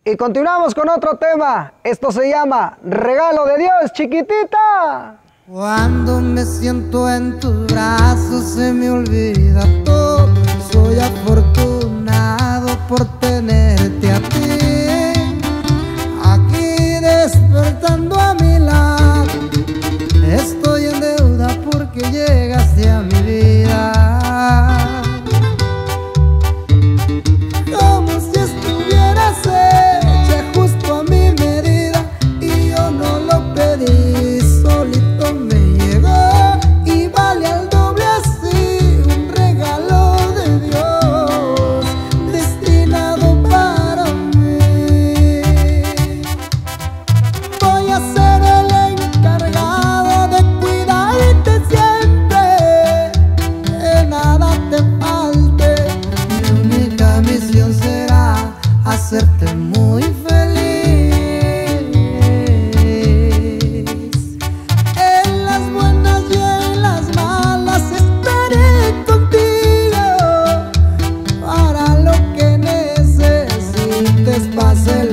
Y continuamos con otro tema. Esto se llama Regalo de Dios, chiquitita. Cuando me siento en tus brazos se me olvida todo. Soy afortunado por tenerte a ti, aquí despertando a mi lado. Estoy en deuda porque llegaste a mi vida, como si estuvieras hecha justo a mi medida. Y yo no lo pedí, solito me llegó y vale al doble así, un regalo de Dios destinado para mí. Voy a ser el encargado de cuidarte siempre, que nada te falte. Mi única misión será hacerte muy feliz. En las buenas y en las malas estaré contigo, para lo que necesites, pase